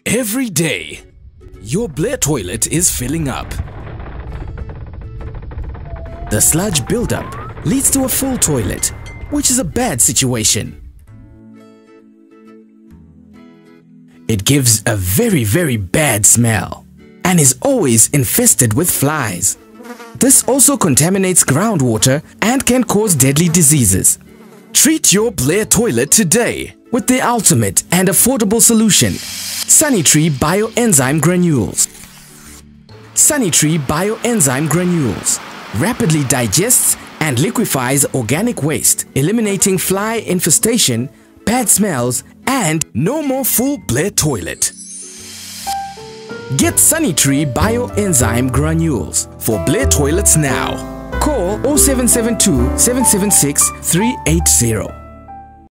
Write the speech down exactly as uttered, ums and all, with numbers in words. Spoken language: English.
Every day, your Blair toilet is filling up. The sludge buildup leads to a full toilet, which is a bad situation. It gives a very very bad smell and is always infested with flies. This also contaminates groundwater and can cause deadly diseases. Treat your Blair toilet today with the ultimate and affordable solution, Sannitree Bioenzyme Granules. Sannitree Bioenzyme Granules rapidly digests and liquefies organic waste, eliminating fly infestation, bad smells, and no more full Blair toilet. Get Sannitree Bioenzyme Granules for Blair toilets now. Call zero seven seven two, seven seven six, three eight zero.